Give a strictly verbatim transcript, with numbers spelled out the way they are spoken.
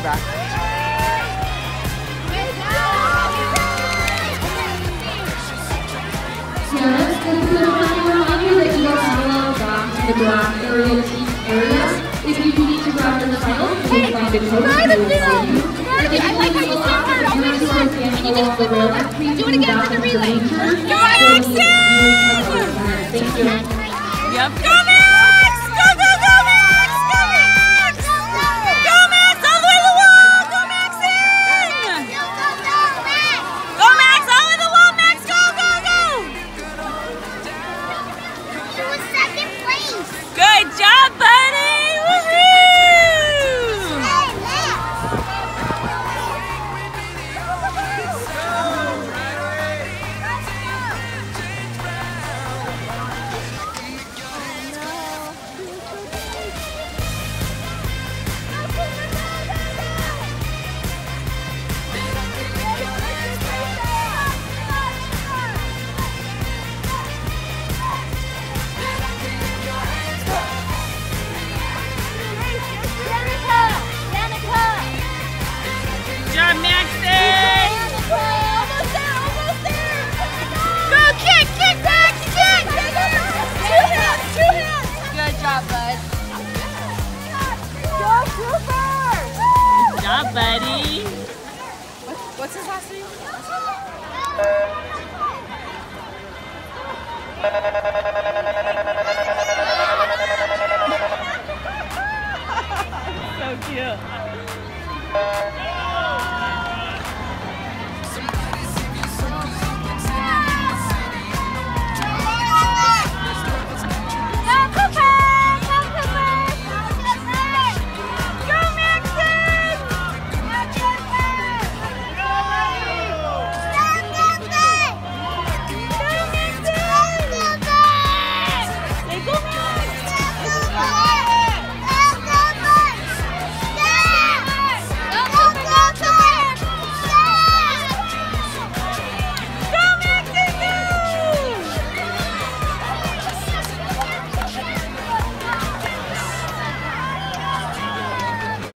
back. Yeah, let's go to the final reminder that you are allowed back to the black area team areas. If you do need to grab the title, you can find the code. Try the middle! Marty, I like how you stand hard always. Can you just do it again with the relay? Go Maxie! Thank you. Yep. Go Max! Go, go, go Max! Go Max! Go Max! All the way to the wall! Go Maxie! Go Max! All the way to the wall, Max! Go, go, go! He was second place. Good job, buddy! Woohoo! Good job, Maxie! Almost there, almost there. Go kick, kick, Max, kick! Two hands, two hands. Good job, bud. Go Cooper. Good job, buddy. What's his last name?